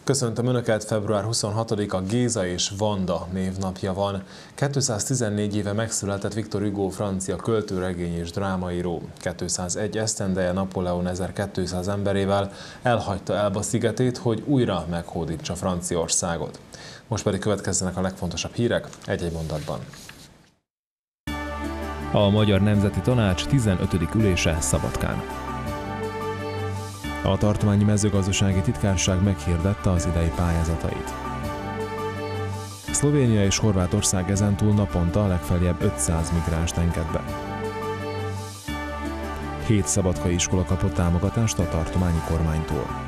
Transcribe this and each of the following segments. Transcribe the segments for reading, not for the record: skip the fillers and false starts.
Köszöntöm Önöket, február 26-a Géza és Vanda névnapja van. 214 éve megszületett Victor Hugo, francia költő, regény és drámaíró. 201 esztendeje Napóleon 1200 emberével elhagyta Elba szigetét, hogy újra meghódítsa Franciaországot. Most pedig következzenek a legfontosabb hírek egy-egy mondatban. A Magyar Nemzeti Tanács 15. ülése Szabadkán. A tartományi mezőgazdasági titkárság meghirdette az idei pályázatait. Szlovénia és Horvátország ezentúl naponta legfeljebb 500 migránst enged be. 7 szabadkai iskola kapott támogatást a tartományi kormánytól.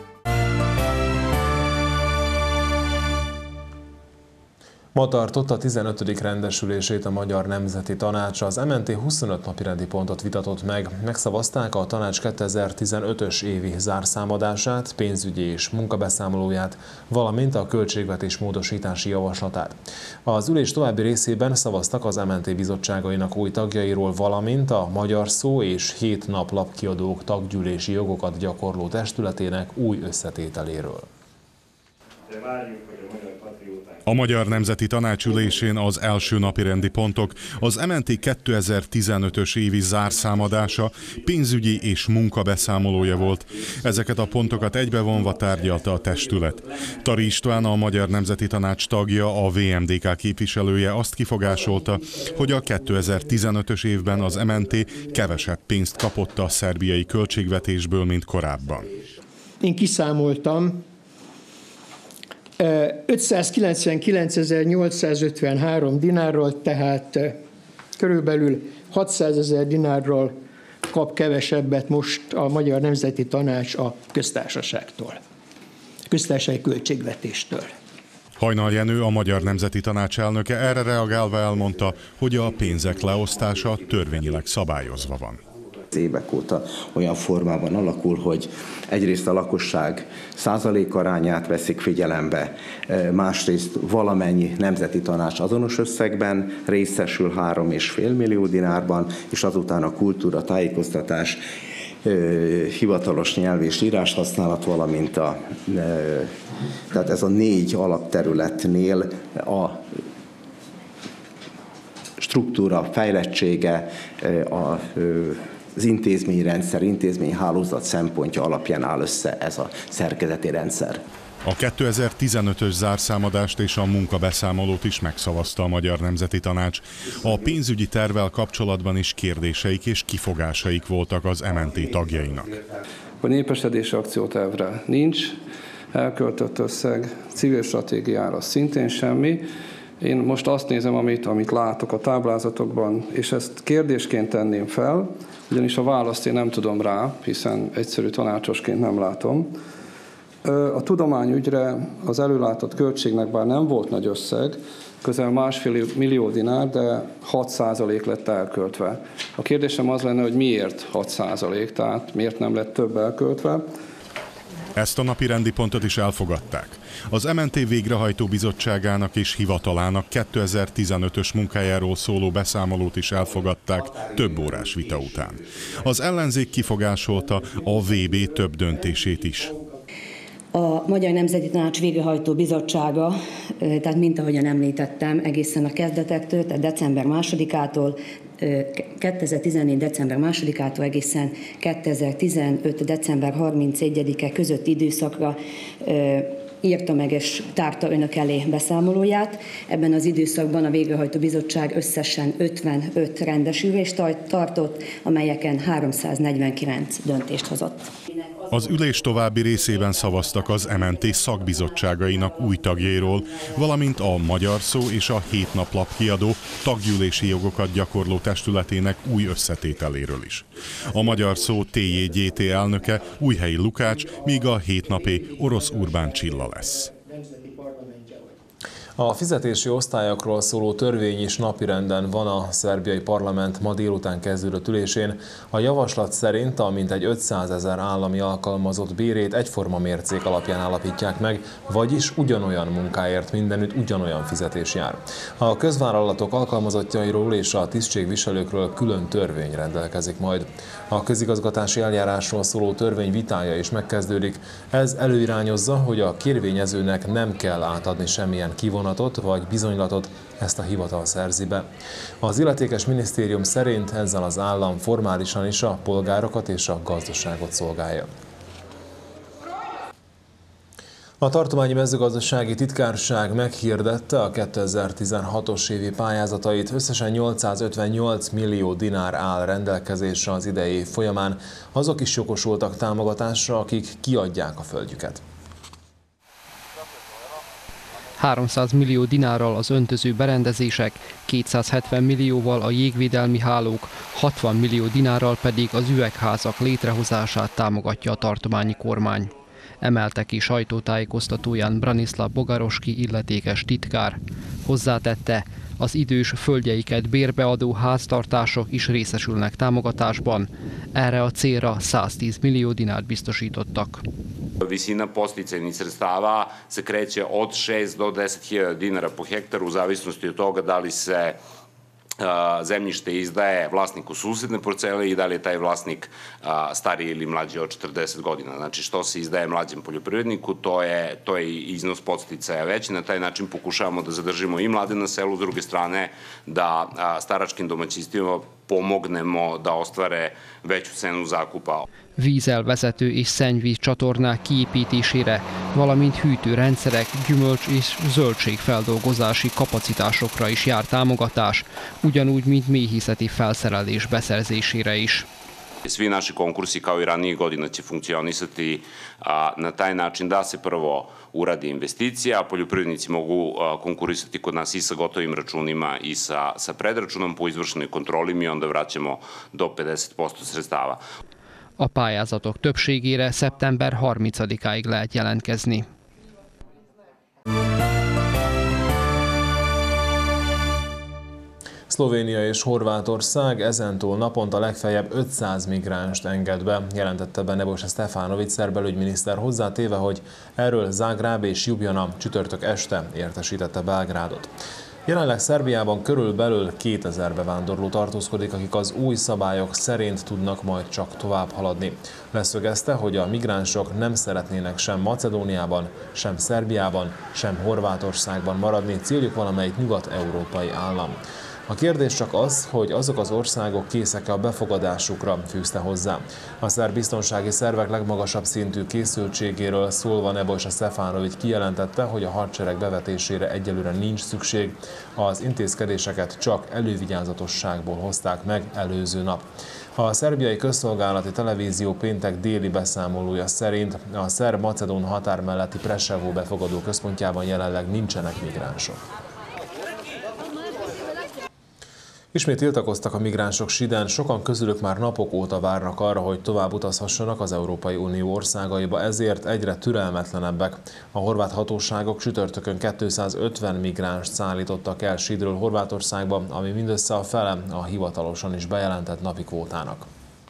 Ma tartott a 15. rendesülését a Magyar Nemzeti Tanács. Az MNT 25 napirendi pontot vitatott meg. Megszavazták a tanács 2015-ös évi zárszámadását, pénzügyi és munkabeszámolóját, valamint a költségvetés módosítási javaslatát. Az ülés további részében szavaztak az MNT bizottságainak új tagjairól, valamint a Magyar Szó és 7 nap lapkiadók taggyűlési jogokat gyakorló testületének új összetételéről. A Magyar Nemzeti Tanács ülésén az első napirendi pontok az MNT 2015-ös évi zárszámadása, pénzügyi és munkabeszámolója volt. Ezeket a pontokat egybevonva tárgyalta a testület. Tari István, a Magyar Nemzeti Tanács tagja, a VMDK képviselője azt kifogásolta, hogy a 2015-ös évben az MNT kevesebb pénzt kapott a szerbiai költségvetésből, mint korábban. Én kiszámoltam, 599.853 dinárról, tehát körülbelül 600.000 dinárról kap kevesebbet most a Magyar Nemzeti Tanács a köztársaságtól, köztársasági költségvetéstől. Hajnal Jenő, a Magyar Nemzeti Tanács elnöke erre reagálva elmondta, hogy a pénzek leosztása törvényileg szabályozva van. Évek óta olyan formában alakul, hogy egyrészt a lakosság százalékarányát veszik figyelembe, másrészt valamennyi nemzeti tanács azonos összegben részesül 3,5 millió dinárban, és azután a kultúra, tájékoztatás, hivatalos nyelv és íráshasználat, valamint tehát ez a 4 alapterületnél a struktúra fejlettsége, az intézményrendszer, intézményhálózat szempontja alapján áll össze ez a szerkezeti rendszer. A 2015-ös zárszámadást és a munkabeszámolót is megszavazta a Magyar Nemzeti Tanács. A pénzügyi tervvel kapcsolatban is kérdéseik és kifogásaik voltak az MNT tagjainak. A népesedési akciótervre nincs elköltött összeg, civil stratégiára szintén semmi. Én most azt nézem, amit látok a táblázatokban, és ezt kérdésként tenném fel, ugyanis a választ én nem tudom rá, hiszen egyszerű tanácsosként nem látom. A tudományügyre az előlátott költségnek bár nem volt nagy összeg, közel 1,5 millió dinár, de 6% lett elköltve. A kérdésem az lenne, hogy miért 6%, tehát miért nem lett több elköltve. Ezt a napirendi pontot is elfogadták. Az MNT végrehajtó bizottságának és hivatalának 2015-ös munkájáról szóló beszámolót is elfogadták több órás vita után. Az ellenzék kifogásolta a VB több döntését is. A Magyar Nemzeti Tanács végrehajtó bizottsága, tehát mint ahogyan említettem, egészen a kezdetektől, tehát december 2-ától, 2014. december 2-ától egészen 2015. december 31-e közötti időszakra írta meg és tárta önök elé beszámolóját. Ebben az időszakban a végrehajtó bizottság összesen 55 rendes ülést tartott, amelyeken 349 döntést hozott. Az ülés további részében szavaztak az MNT szakbizottságainak új tagjairól, valamint a Magyar Szó és a 7 nap lapkiadó taggyűlési jogokat gyakorló testületének új összetételéről is. A Magyar Szó TJGT elnöke Újhelyi Lukács, míg a 7 napé Orosz Urbán Csilla lesz. A fizetési osztályokról szóló törvény is napirenden van a szerbiai parlament ma délután kezdődött ülésén. A javaslat szerint a mintegy 500 000 állami alkalmazott bérét egyforma mércék alapján állapítják meg, vagyis ugyanolyan munkáért mindenütt ugyanolyan fizetés jár. A közvállalatok alkalmazottjairól és a tisztségviselőkről külön törvény rendelkezik majd. A közigazgatási eljárásról szóló törvény vitája is megkezdődik. Ez előirányozza, hogy a kérvényezőnek nem kell átadni semmilyen kivonatot vagy bizonylatot, ezt a hivatal szerzi be. Az illetékes minisztérium szerint ezzel az állam formálisan is a polgárokat és a gazdaságot szolgálja. A tartományi mezőgazdasági titkárság meghirdette a 2016-os évi pályázatait, összesen 858 millió dinár áll rendelkezésre az idei év folyamán, azok is jogosultak támogatásra, akik kiadják a földjüket. 300 millió dinárral az öntöző berendezések, 270 millióval a jégvédelmi hálók, 60 millió dinárral pedig az üvegházak létrehozását támogatja a tartományi kormány. Emelte ki sajtótájékoztatóján Branislav Bogaroski illetékes titkár. Hozzátette, az idős földjeiket bérbeadó háztartások is részesülnek támogatásban. Erre a célra 110 millió dinárt biztosítottak. Visina podsticajnih sredstava se kreće od 6 do 10.000 dinara po hektaru u zavisnosti od toga da li se zemljište izdaje vlasniku susedne parcele i da li je taj vlasnik stariji ili mlađi od 40 godina. Znači što se izdaje mlađem poljoprivredniku, to je iznos podsticaja veći. Na taj način pokušavamo da zadržimo i mlade na selu, s druge strane da staračkim domaćinstvima pomognemo da ostvare veću cenu zakupa. Vízelvezető és szennyvíz csatornák kiépítésére, valamint hűtőrendszerek, gyümölcs és zöldségfeldolgozási kapacitásokra is jár támogatás, ugyanúgy, mint méhészeti felszerelés beszerzésére is. Svi naši konkursi kao i ranijih godina će funkcionisati na taj način da se prvo uradi investicija, a poljoprivrednici mogu konkurisati kod nas i sa gotovim računima i sa predračunom po izvršenoj kontroli, mi onda vraćamo do 50% sredstava. A pályázatok többségére szeptember 30-áig lehet jelentkezni. Szlovénia és Horvátország ezentúl naponta legfeljebb 500 migránst enged be, jelentette be Nebojša Stefanović szerb belügyminiszter, hozzátéve, hogy erről Zágráb és Ljubljana csütörtök este értesítette Belgrádot. Jelenleg Szerbiában körülbelül 2000 bevándorló tartózkodik, akik az új szabályok szerint tudnak majd csak tovább haladni. Leszögezte, hogy a migránsok nem szeretnének sem Macedóniában, sem Szerbiában, sem Horvátországban maradni, céljuk valamelyik nyugat-európai állam. A kérdés csak az, hogy azok az országok készek-e a befogadásukra, fűzte hozzá. A szerb biztonsági szervek legmagasabb szintű készültségéről szólva Nebojša Stefanović kijelentette, hogy a hadsereg bevetésére egyelőre nincs szükség, az intézkedéseket csak elővigyázatosságból hozták meg előző nap. A szerbiai közszolgálati televízió péntek déli beszámolója szerint a szerb-macedón határ melletti Preševo befogadó központjában jelenleg nincsenek migránsok. Ismét tiltakoztak a migránsok Siden, sokan közülük már napok óta várnak arra, hogy tovább utazhassanak az Európai Unió országaiba, ezért egyre türelmetlenebbek. A horvát hatóságok csütörtökön 250 migránst szállítottak el Sidről Horvátországba, ami mindössze a fele a hivatalosan is bejelentett napi kvótának.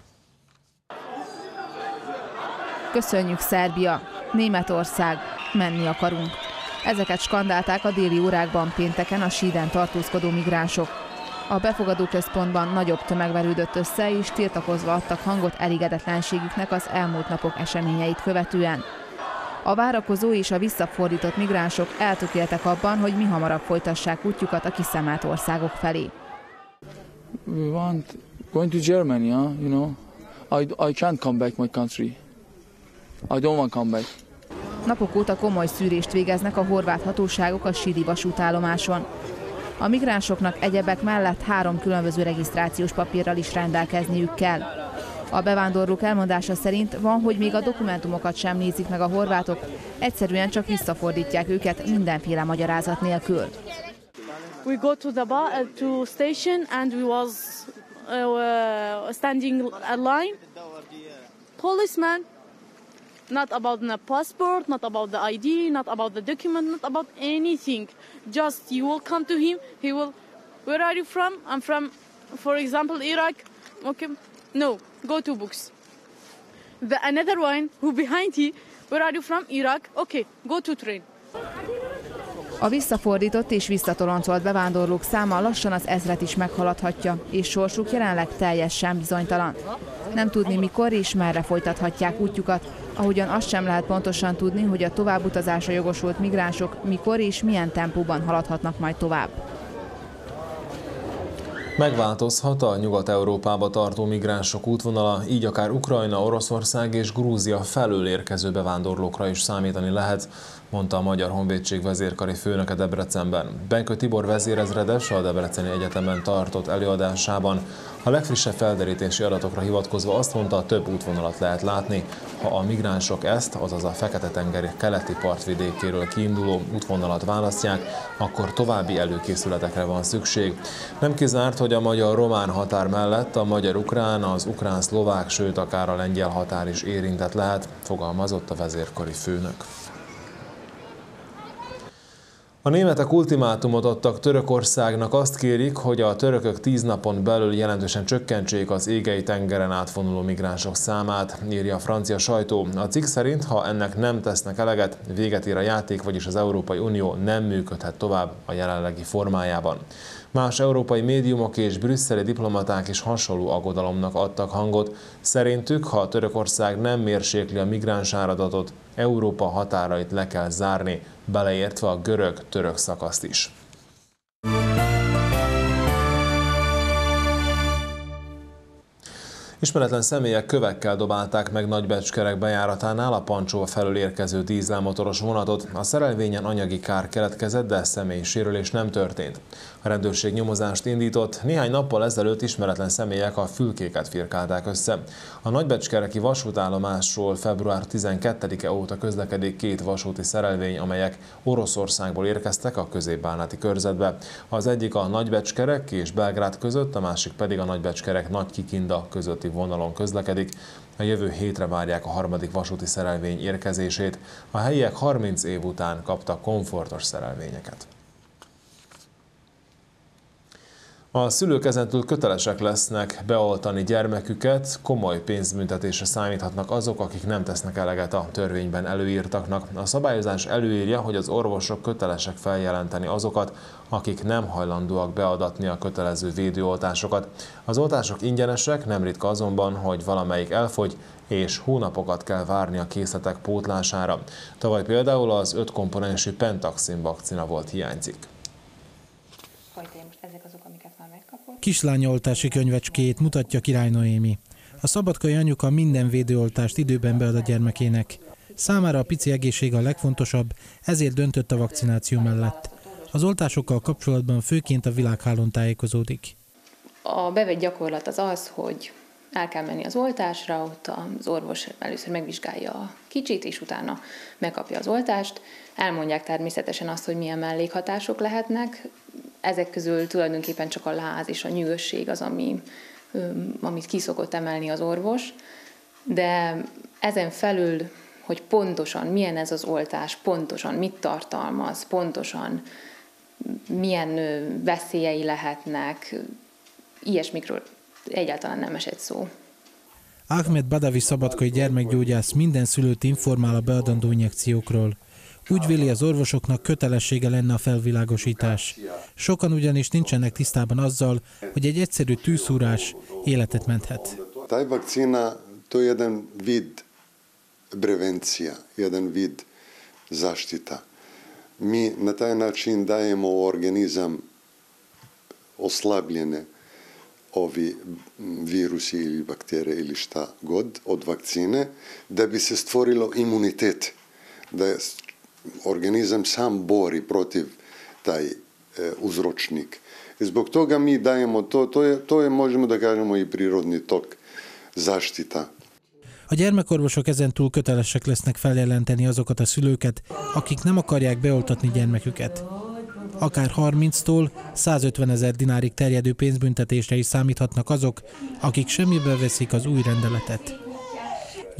Köszönjük, Szerbia! Németország! Menni akarunk! Ezeket skandálták a déli órákban pénteken a Siden tartózkodó migránsok. A befogadóközpontban nagyobb tömeg verődött össze, és tiltakozva adtak hangot elégedetlenségüknek az elmúlt napok eseményeit követően. A várakozó és a visszafordított migránsok eltökéltek abban, hogy mihamarabb folytassák útjukat a kiszemelt országok felé. We want going to Germany, you know. I can't come back my country. I don't want to come back. Napok óta komoly szűrést végeznek a horvát hatóságok a sidi vasútállomáson. A migránsoknak egyebek mellett 3 különböző regisztrációs papírral is rendelkezniük kell. A bevándorlók elmondása szerint van, hogy még a dokumentumokat sem nézik meg a horvátok, egyszerűen csak visszafordítják őket mindenféle magyarázat nélkül. We go to the station and we was standing a line. Policeman Not about the passport, not about the ID, not about the document, not about anything. Just you will come to him, he will, where are you from? I'm from, for example, Iraq. Okay, no, go to books. Another one who behind he, where are you from? Iraq. Okay, go to train. A visszafordított és visszatoloncolt bevándorlók száma lassan az 1000-et is meghaladhatja, és sorsuk jelenleg teljesen bizonytalan. Nem tudni mikor és merre folytathatják útjukat, ahogyan azt sem lehet pontosan tudni, hogy a továbbutazásra jogosult migránsok mikor és milyen tempóban haladhatnak majd tovább. Megváltozhat a Nyugat-Európába tartó migránsok útvonala, így akár Ukrajna, Oroszország és Grúzia felől érkező bevándorlókra is számítani lehet, mondta a Magyar Honvédség vezérkari főnöke Debrecenben. Benkő Tibor vezérezredes a Debreceni Egyetemen tartott előadásában a legfrissebb felderítési adatokra hivatkozva azt mondta, több útvonalat lehet látni. Ha a migránsok ezt, azaz a Fekete-tenger keleti partvidékéről kiinduló útvonalat választják, akkor további előkészületekre van szükség. Nem kizárt, hogy a magyar-román határ mellett a magyar-ukrán, az ukrán-szlovák, sőt akár a lengyel határ is érintett lehet, fogalmazott a vezérkari főnök. A németek ultimátumot adtak Törökországnak, azt kérik, hogy a törökök 10 napon belül jelentősen csökkentsék az égei tengeren átvonuló migránsok számát, írja a francia sajtó. A cikk szerint, ha ennek nem tesznek eleget, véget ér a játék, vagyis az Európai Unió nem működhet tovább a jelenlegi formájában. Más európai médiumok és brüsszeli diplomaták is hasonló aggodalomnak adtak hangot. Szerintük, ha Törökország nem mérsékli a migráns áradatot, Európa határait le kell zárni, beleértve a görög-török szakaszt is. Ismeretlen személyek kövekkel dobálták meg Nagybecskerek bejáratánál a Pancsó felől érkező dízelmotoros vonatot. A szerelvényen anyagi kár keletkezett, de személyi sérülés nem történt. A rendőrség nyomozást indított, néhány nappal ezelőtt ismeretlen személyek a fülkéket firkálták össze. A nagybecskereki vasútállomásról február 12-e óta közlekedik 2 vasúti szerelvény, amelyek Oroszországból érkeztek a középbánáti körzetbe. Az egyik a Nagybecskerek és Belgrád között, a másik pedig a Nagybecskerek-Nagykikinda közötti vonalon közlekedik. A jövő hétre várják a harmadik vasúti szerelvény érkezését. A helyiek 30 év után kaptak komfortos szerelvényeket. A szülők ezentúl kötelesek lesznek beoltani gyermeküket, komoly pénzbüntetésre számíthatnak azok, akik nem tesznek eleget a törvényben előírtaknak. A szabályozás előírja, hogy az orvosok kötelesek feljelenteni azokat, akik nem hajlandóak beadatni a kötelező védőoltásokat. Az oltások ingyenesek, nem ritka azonban, hogy valamelyik elfogy, és hónapokat kell várni a készletek pótlására. Tavaly például az 5 komponensű Pentaxin vakcina volt hiányzik. Kislányoltási könyvecskét mutatja Király Noémi. A szabadkai anyuka minden védőoltást időben bead a gyermekének. Számára a pici egészség a legfontosabb, ezért döntött a vakcináció mellett. Az oltásokkal kapcsolatban főként a Világhálón tájékozódik. A bevett gyakorlat az az, hogy el kell menni az oltásra, ott az orvos először megvizsgálja a kicsit, és utána megkapja az oltást. Elmondják természetesen azt, hogy milyen mellékhatások lehetnek. Ezek közül tulajdonképpen csak a láz és a nyűgösség az, amit ki szokott emelni az orvos. De ezen felül, hogy pontosan milyen ez az oltás, pontosan mit tartalmaz, pontosan milyen veszélyei lehetnek, ilyesmikről egyáltalán nem esett szó. Ahmed Badavi szabadkai gyermekgyógyász minden szülőt informál a beadandó injekciókról. Úgy véli, az orvosoknak kötelessége lenne a felvilágosítás. Sokan ugyanis nincsenek tisztában azzal, hogy egy egyszerű tűszúrás életet menthet. Taj vakcina, to je jedan vid prevencija, jedan vid zaštita. Mi na taj način dajemo u organizam oslabljene ovi virusi ili bakterije ili šta god od vakcine, da bi se stvorilo imunitet, da organizam sam bori protiv taj uzročnik. I zbog toga mi dajemo to je možemo da kažemo i prirodni tok zaštita. A gyermekorvosok ezentúl kötelesek lesznek feljelenteni azokat a szülőket, akik nem akarják beoltatni gyermeküket. Akár 30-tól 150 000 dinárig terjedő pénzbüntetésre is számíthatnak azok, akik semmibe veszik az új rendeletet.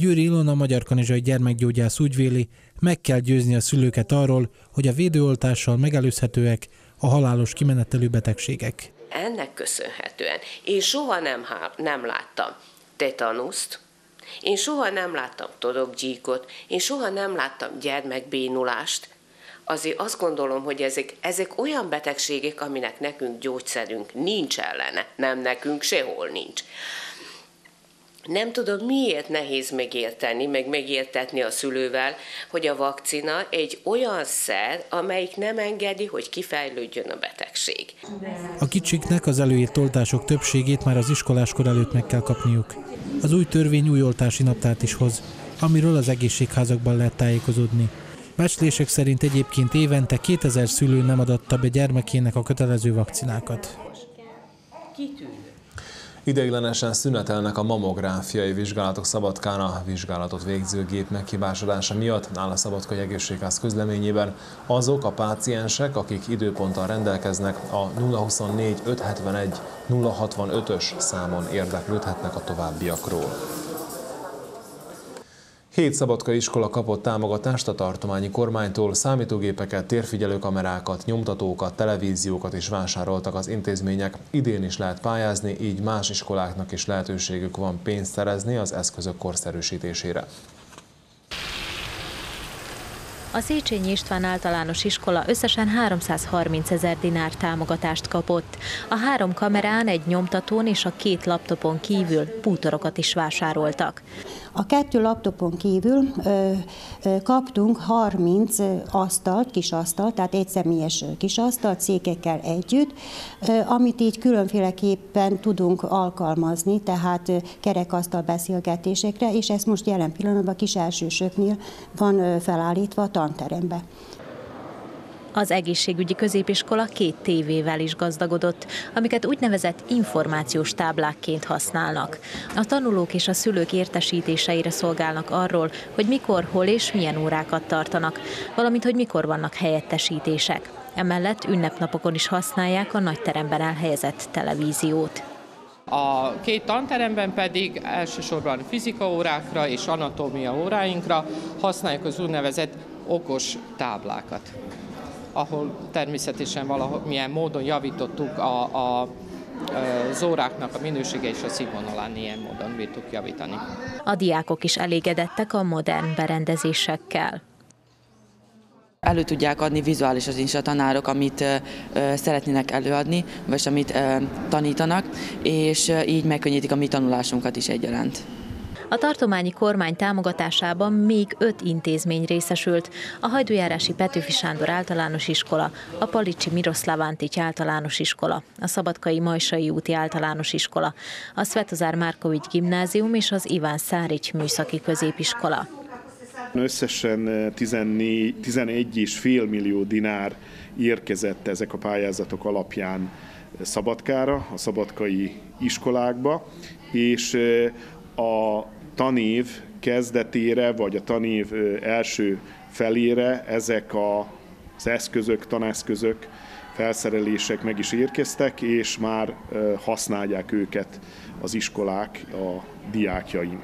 Győri Ilona magyarkanizsai gyermekgyógyász úgy véli, meg kell győzni a szülőket arról, hogy a védőoltással megelőzhetőek a halálos kimenetelű betegségek. Ennek köszönhetően én soha nem láttam tetanuszt, én soha nem láttam todoggyíkot, én soha nem láttam gyermekbénulást. Azért azt gondolom, hogy ezek olyan betegségek, aminek nekünk gyógyszerünk nincs ellene. Nem nekünk, sehol nincs. Nem tudom, miért nehéz megérteni, meg megértetni a szülővel, hogy a vakcina egy olyan szer, amelyik nem engedi, hogy kifejlődjön a betegség. A kicsiknek az előírt oltások többségét már az iskoláskor előtt meg kell kapniuk. Az új törvény új oltási naptárt is hoz, amiről az egészségházakban lehet tájékozódni. Becslések szerint egyébként évente 2000 szülő nem adatta be gyermekének a kötelező vakcinákat. Ideiglenesen szünetelnek a mammográfiai vizsgálatok Szabadkán a vizsgálatot végző gép meghibásodása miatt, áll a Szabadkai Egészségház közleményében. Azok a páciensek, akik időponttal rendelkeznek, a 024 571 065-ös számon érdeklődhetnek a továbbiakról. 7 szabadkai iskola kapott támogatást a tartományi kormánytól, számítógépeket, térfigyelőkamerákat, nyomtatókat, televíziókat is vásároltak az intézmények. Idén is lehet pályázni, így más iskoláknak is lehetőségük van pénzt szerezni az eszközök korszerűsítésére. A Széchenyi István általános iskola összesen 330 000 dinár támogatást kapott. A 3 kamerán, egy nyomtatón és a 2 laptopon kívül bútorokat is vásároltak. A 2 laptopon kívül kaptunk 30 asztalt, kisasztalt, tehát egyszemélyes kisasztalt székekkel együtt, amit így különféleképpen tudunk alkalmazni, tehát kerekasztal beszélgetésekre, és ez most jelen pillanatban kiselsősöknél van felállítva a tanterembe. Az egészségügyi középiskola 2 tévével is gazdagodott, amiket úgynevezett információs táblákként használnak. A tanulók és a szülők értesítéseire szolgálnak arról, hogy mikor, hol és milyen órákat tartanak, valamint hogy mikor vannak helyettesítések. Emellett ünnepnapokon is használják a nagyteremben elhelyezett televíziót. A 2 tanteremben pedig elsősorban fizikaórákra és anatómia óráinkra használjuk az úgynevezett okos táblákat, ahol természetesen valamilyen módon javítottuk az óráknak a minősége és a színvonalán, ilyen módon bírtuk javítani. A diákok is elégedettek a modern berendezésekkel. Elő tudják adni vizuálisan is a tanárok, amit szeretnének előadni, vagy amit tanítanak, és így megkönnyítik a mi tanulásunkat is egyaránt. A tartományi kormány támogatásában még 5 intézmény részesült: a Hajdújárási Petőfi Sándor általános iskola, a Palicsi Miroszláv Antics általános iskola, a Szabadkai Majsai úti általános iskola, a Svetozár Márkovics gimnázium és az Iván Szárics műszaki középiskola. Összesen 11,5 millió dinár érkezett ezek a pályázatok alapján Szabadkára, a szabadkai iskolákba, és a tanév kezdetére, vagy a tanév első felére ezek az eszközök, taneszközök, felszerelések meg is érkeztek, és már használják őket az iskolák, a diákjaink.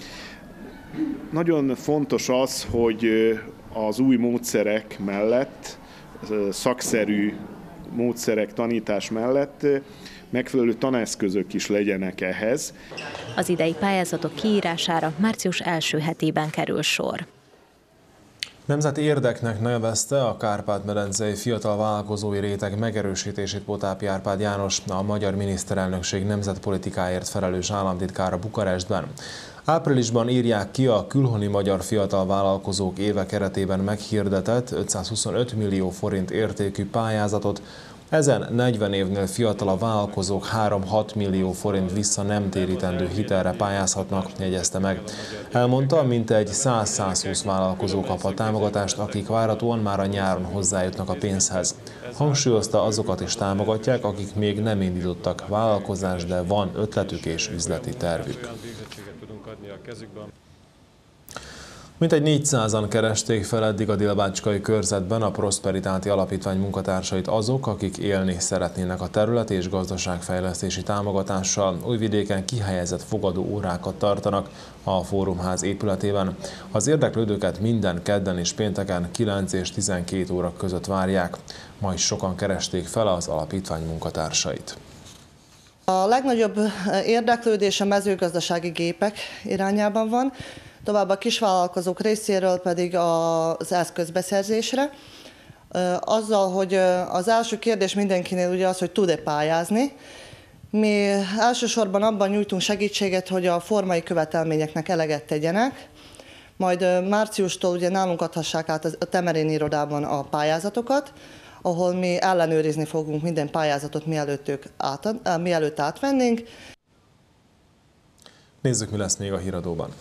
Nagyon fontos az, hogy az új módszerek mellett, szakszerű módszerek, tanítás mellett megfelelő taneszközök is legyenek ehhez. Az idei pályázatok kiírására március első hetében kerül sor. Nemzeti érdeknek nevezte a kárpát-medencei fiatal vállalkozói réteg megerősítését Potápi Árpád János, a magyar miniszterelnökség nemzetpolitikáért felelős államtitkára Bukarestben. Áprilisban írják ki a külhoni magyar fiatal vállalkozók éve keretében meghirdetett 525 millió forint értékű pályázatot. Ezen 40 évnél fiatalabb vállalkozók 3-6 millió forint vissza nem térítendő hitelre pályázhatnak, jegyezte meg. Elmondta, mintegy 100-120 vállalkozó kap a támogatást, akik várhatóan már a nyáron hozzájutnak a pénzhez. Hangsúlyozta, azokat is támogatják, akik még nem indítottak vállalkozást, de van ötletük és üzleti tervük. Mintegy 400-an keresték fel eddig a Dél-Bácskai körzetben a Prosperitáti Alapítvány munkatársait azok, akik élni szeretnének a terület és gazdaságfejlesztési támogatással. Újvidéken kihelyezett fogadó órákat tartanak a Fórumház épületében. Az érdeklődőket minden kedden és pénteken 9 és 12 óra között várják. Ma is sokan keresték fel az alapítvány munkatársait. A legnagyobb érdeklődés a mezőgazdasági gépek irányában van, továbbá a kisvállalkozók részéről pedig az eszközbeszerzésre. Azzal, hogy az első kérdés mindenkinél ugye az, hogy tud-e pályázni. Mi elsősorban abban nyújtunk segítséget, hogy a formai követelményeknek eleget tegyenek, majd márciustól ugye nálunk adhassák át a Temerin irodában a pályázatokat, ahol mi ellenőrizni fogunk minden pályázatot, mielőtt átvennénk. Nézzük, mi lesz még a híradóban.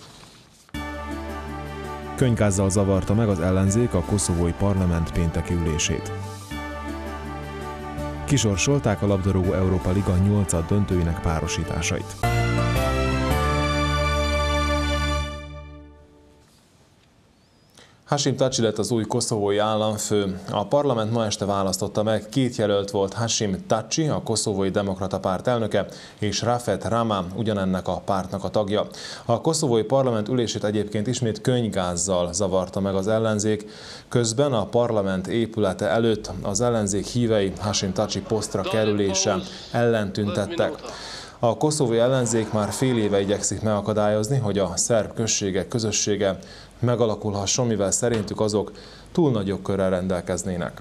Könyvgázzal zavarta meg az ellenzék a koszovói parlament pénteki ülését. Kisorsolták a labdarúgó Európa Liga 8. döntőinek párosításait. Hashim Thaçi lett az új koszovói államfő. A parlament ma este választotta meg, két jelölt volt: Hashim Thaçi, a koszovói demokrata párt elnöke, és Rafet Rama, ugyanennek a pártnak a tagja. A koszovói parlament ülését egyébként ismét könyvgázzal zavarta meg az ellenzék. Közben a parlament épülete előtt az ellenzék hívei Hashim Thaçi posztra kerülése ellen tüntettek. A koszovói ellenzék már fél éve igyekszik megakadályozni, hogy a szerb községek közössége megalakulhasson, mivel szerintük azok túl nagy jogkörrel rendelkeznének.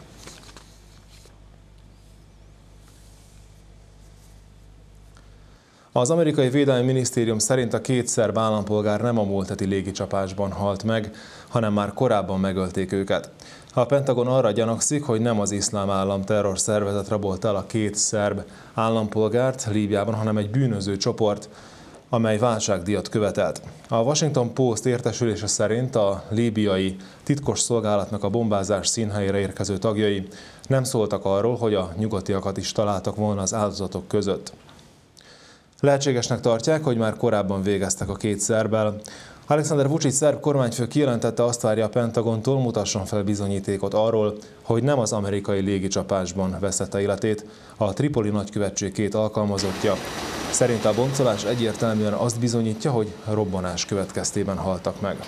Az amerikai Védelmi Minisztérium szerint a két szerb állampolgár nem a múlt heti légicsapásban halt meg, hanem már korábban megölték őket. A Pentagon arra gyanakszik, hogy nem az Iszlám Állam terrorszervezet rabolt el a két szerb állampolgárt Líbiában, hanem egy bűnöző csoport, amely váltságdíjat követelt. A Washington Post értesülése szerint a líbiai titkos szolgálatnak a bombázás színhelyére érkező tagjai nem szóltak arról, hogy a nyugatiakat is találtak volna az áldozatok között. Lehetségesnek tartják, hogy már korábban végeztek a két szerbbel. Alexander Vučić szerb kormányfő kijelentette, azt várja a Pentagontól, mutasson fel bizonyítékot arról, hogy nem az amerikai légicsapásban vesztette életét a Tripoli nagykövetség két alkalmazottja. Szerint a boncolás egyértelműen azt bizonyítja, hogy robbanás következtében haltak meg.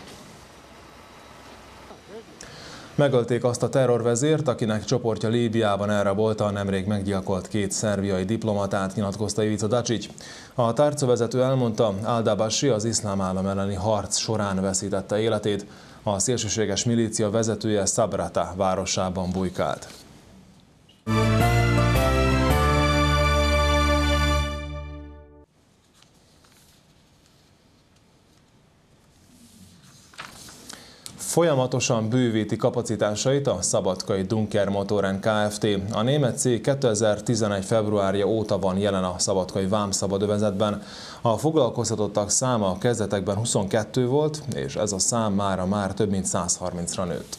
Megölték azt a terrorvezért, akinek csoportja Líbiában elrabolta a nemrég meggyilkolt két szerbiai diplomatát, nyilatkozta Ivica Dačić. A tárcavezető elmondta, Al-Dabashi az iszlám állam elleni harc során veszítette életét, a szélsőséges milícia vezetője Sabrata városában bujkált. Folyamatosan bővíti kapacitásait a szabadkai Dunker Motoren Kft. A német cég 2011. februárja óta van jelen a szabadkai vámszabadövezetben. A foglalkoztatottak száma a kezdetekben 22 volt, és ez a szám már több mint 130-ra nőtt.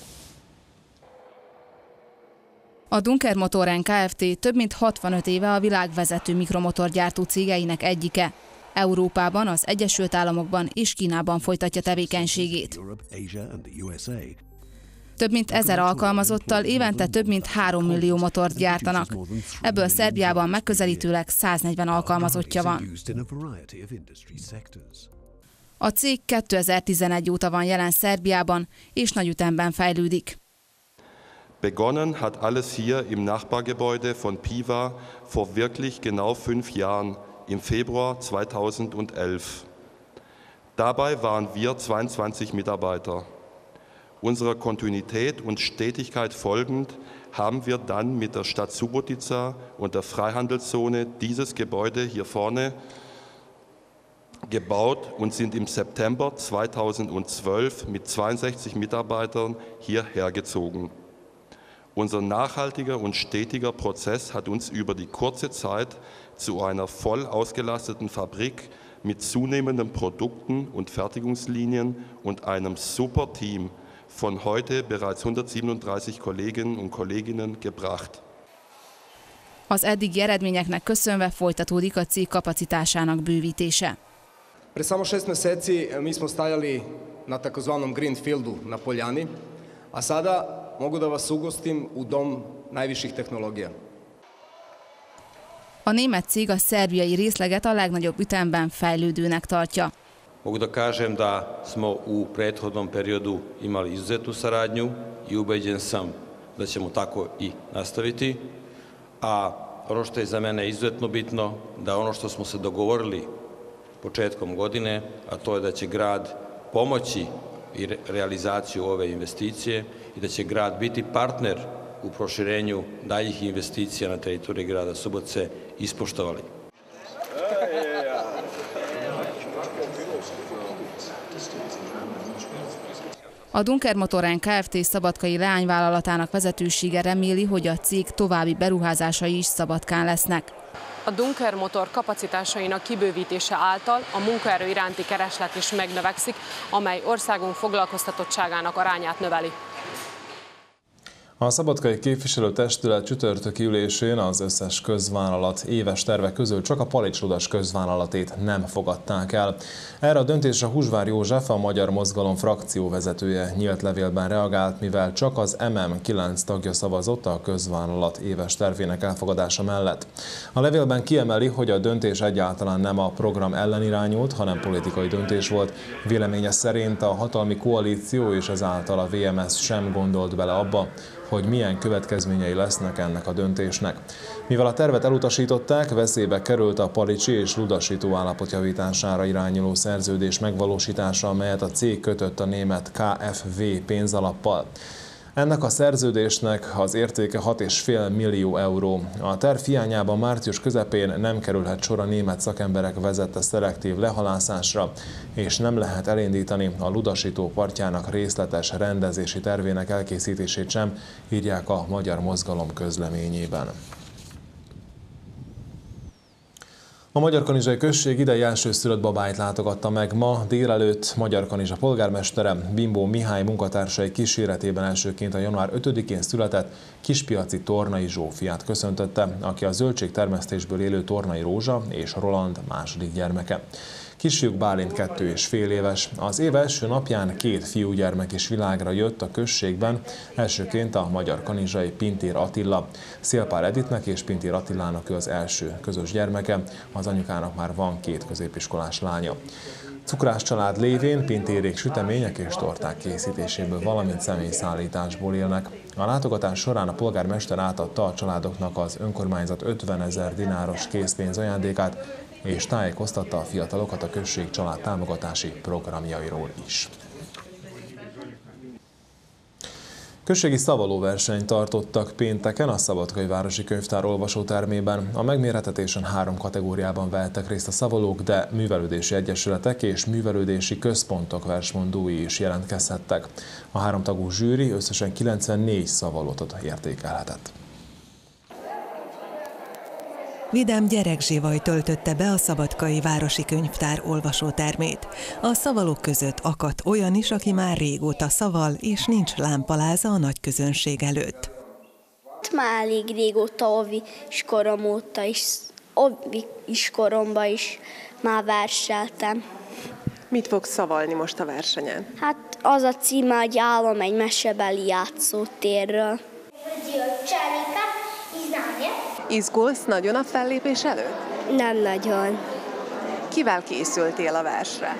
A Dunker Motoren Kft. Több mint 65 éve a világ vezető mikromotorgyártó cégeinek egyike. Európában, az Egyesült Államokban és Kínában folytatja tevékenységét. Több mint 1000 alkalmazottal évente több mint 3 millió motort gyártanak. Ebből Szerbiában megközelítőleg 140 alkalmazottja van. A cég 2011 óta van jelen Szerbiában, és nagy ütemben fejlődik. Begonnen hat alles hier im Nachbargebäude von Piva vor wirklich genau 5 Jahren. Im Februar 2011. Dabei waren wir 22 Mitarbeiter. Unserer Kontinuität und Stetigkeit folgend haben wir dann mit der Stadt Subotica und der Freihandelszone dieses Gebäude hier vorne gebaut und sind im September 2012 mit 62 Mitarbeitern hierher gezogen. Unser nachhaltiger und stetiger Prozess hat uns über die kurze Zeit zu einer voll ausgelasteten Fabrik mit zunehmenden Produkten und Fertigungslinien und einem super Team von heute bereits 137 Kolleginnen und Kolleginnen gebracht. Az eddigi eredményeknek köszönve folytatódik a cég kapacitásának bővítése. Pre samo 6 meseci mi smo stajali na takozvanom Greenfieldu na Poljani, a sada mogu da vas ugostim u Dom najviših tehnologija. A német cég a szerbiai részleget a legnagyobb ütemben fejlődőnek tartja. Mogu da kažem da smo u prethodnom periodu imali izuzetnu saradnju i ubeđen sam da ćemo tako i nastaviti. A ono što je za mene izuzetno bitno, da ono što smo se dogovorili početkom godine, a to je da će grad pomoći i realizaciju ove investicije i da će grad biti partner u proširenju daljih investicija na teritoriji grada Subotice, ispoštovali. A Dunker Motoren Kft. Szabadkai leányvállalatának vezetősége reméli, hogy a cég további beruházásai is Szabadkán lesznek. A Dunker Motor kapacitásainak kibővítése által a munkaerő iránti kereslet is megnövekszik, amely országunk foglalkoztatottságának arányát növeli. A Szabadkai Képviselőtestület csütörtöki ülésén az összes közvállalat éves terve közül csak a Palics Ludas közvállalatét nem fogadták el. Erre a döntésre Húsvár József, a Magyar Mozgalom frakcióvezetője nyílt levélben reagált, mivel csak az MM 9 tagja szavazott a közvállalat éves tervének elfogadása mellett. A levélben kiemeli, hogy a döntés egyáltalán nem a program ellen irányult, hanem politikai döntés volt. Véleménye szerint a hatalmi koalíció és ezáltal a VMS sem gondolt bele abba, hogy milyen következményei lesznek ennek a döntésnek. Mivel a tervet elutasították, veszélybe került a palicsi és ludasító állapotjavítására irányuló szerződés megvalósítása, amelyet a cég kötött a német KfW pénzalappal. Ennek a szerződésnek az értéke 6,5 millió euró. A terv hiányában március közepén nem kerülhet sor a német szakemberek vezette szelektív lehalászásra, és nem lehet elindítani a ludasító partjának részletes rendezési tervének elkészítését sem, írják a Magyar Mozgalom közleményében. A Magyarkanizsai község idei elsőszülött babáit látogatta meg ma délelőtt Magyarkanizsa polgármestere. Bimbó Mihály munkatársai kíséretében elsőként a január 5-én született Kispiaci Tornai Zsófiát köszöntötte, aki a zöldségtermesztésből élő Tornai Rózsa és Roland második gyermeke. Kisfiúk Bálint 2,5 éves. Az év első napján 2 fiúgyermek is világra jött a községben, elsőként a magyarkanizsai Pintér Attila. Szélpár Editnek és Pintér Attilának ő az első közös gyermeke, az anyukának már van 2 középiskolás lánya. Cukrás család lévén Pintérék sütemények és torták készítéséből, valamint személyszállításból élnek. A látogatás során a polgármester átadta a családoknak az önkormányzat 50 000 dináros készpénz ajándékát, és tájékoztatta a fiatalokat a község család támogatási programjairól is. Községi szavalóversenyt tartottak pénteken a Szabadkai Városi Könyvtár olvasótermében. A megmérettetésen 3 kategóriában vehettek részt a szavalók, de művelődési egyesületek és művelődési központok versmondói is jelentkezhettek. A 3 tagú zsűri összesen 94 szavalót értékelhetett. Vidám gyerekzsivaj töltötte be a Szabadkai Városi Könyvtár olvasótermét. A szavalók között akadt olyan is, aki már régóta szaval, és nincs lámpaláza a nagy közönség előtt. Már elég régóta óvi iskolomban is már verseltem. Mit fogsz szavalni most a versenyen? Hát az a címe, hogy Álom egy mesebeli játszótérről. Izgulsz nagyon a fellépés előtt? Nem nagyon. Kivel készültél a versre?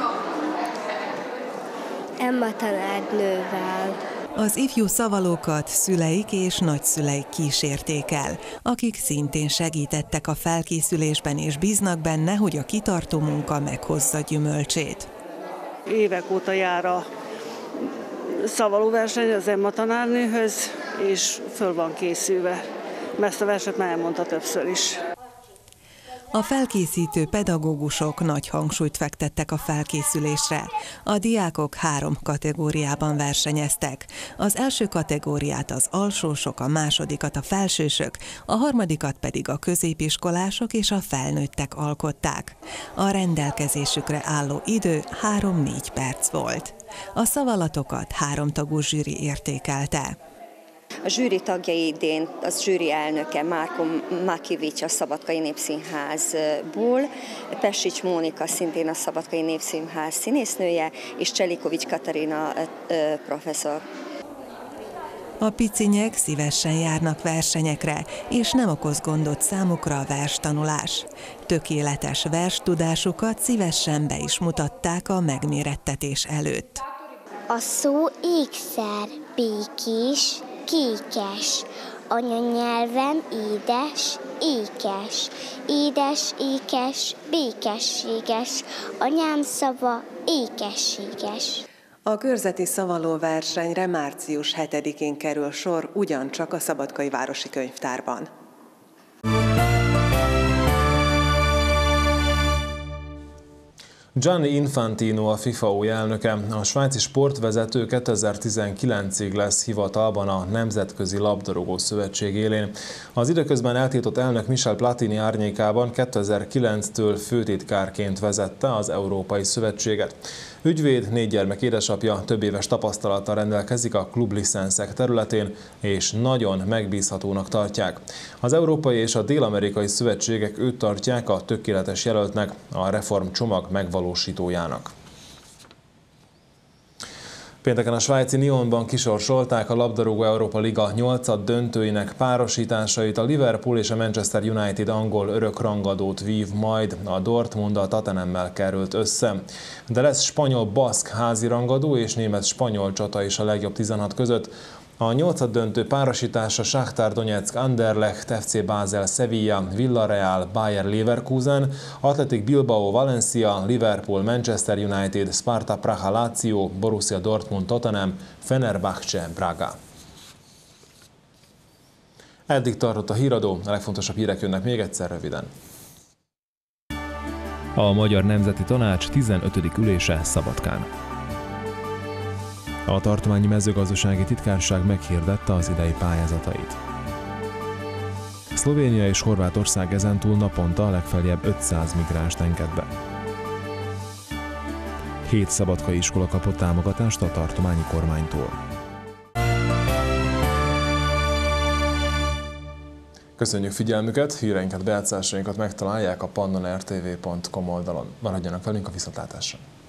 Emma tanárnővel. Az ifjú szavalókat szüleik és nagyszüleik kísérték el, akik szintén segítettek a felkészülésben és bíznak benne, hogy a kitartó munka meghozza gyümölcsét. Évek óta jár a szavalóverseny az Emma tanárnőhöz, és föl van készülve. Ezt a verset már elmondta többször is. A felkészítő pedagógusok nagy hangsúlyt fektettek a felkészülésre. A diákok 3 kategóriában versenyeztek. Az első kategóriát az alsósok, a másodikat a felsősök, a harmadikat pedig a középiskolások és a felnőttek alkották. A rendelkezésükre álló idő 3-4 perc volt. A szavalatokat 3 tagú zsűri értékelte. A zsűri tagjai idén az zsűri elnöke Márko Makivics a Szabadkai Népszínházból, Pesics Mónika szintén a Szabadkai Népszínház színésznője, és Cselikovics Katarina professzor. A picinyek szívesen járnak versenyekre, és nem okoz gondot számukra a verstanulás. Tökéletes verstudásukat szívesen be is mutatták a megmérettetés előtt. A szó ékszer, békés, kékes, anyanyelvem édes, ékes, édes, ékes, békességes, anyám szava ékességes. A körzeti szavalóversenyre március 7-én kerül sor ugyancsak a Szabadkai Városi Könyvtárban. Gianni Infantino, a FIFA új elnöke. A svájci sportvezető 2019-ig lesz hivatalban a Nemzetközi Labdarúgó Szövetség élén. Az időközben eltiltott elnök Michel Platini árnyékában 2009-től főtitkárként vezette az Európai Szövetséget. Ügyvéd, 4 gyermek édesapja, több éves tapasztalattal rendelkezik a klublicenszek területén, és nagyon megbízhatónak tartják. Az európai és a dél-amerikai szövetségek őt tartják a tökéletes jelöltnek, a reformcsomag megvalósítójának. Pénteken a svájci Nyonban kisorsolták a labdarúgó Európa Liga 8. döntőinek párosításait. A Liverpool és a Manchester United angol örökrangadót vív majd, a Dortmund a Tottenhammel került össze. De lesz spanyol-baszk házirangadó és német-spanyol csata is a legjobb 16 között. A 8. döntő párosítása Shakhtar Donetsk, Anderlecht, FC Basel, Sevilla, Villarreal, Bayer Leverkusen, Athletic Bilbao, Valencia, Liverpool, Manchester United, Sparta Praha, Lazio, Borussia Dortmund, Tottenham, Fenerbahce, Braga. Eddig tartott a híradó, a legfontosabb hírek jönnek még egyszer röviden. A Magyar Nemzeti Tanács 15. ülése Szabadkán. A tartományi mezőgazdasági titkárság meghirdette az idei pályázatait. Szlovénia és Horvátország ezentúl naponta legfeljebb 500 migránst enged be. 7 szabadkai iskola kapott támogatást a tartományi kormánytól. Köszönjük figyelmüket, híreinket, bejátszásainkat megtalálják a pannonrtv.com oldalon. Maradjanak velünk a viszontlátásra!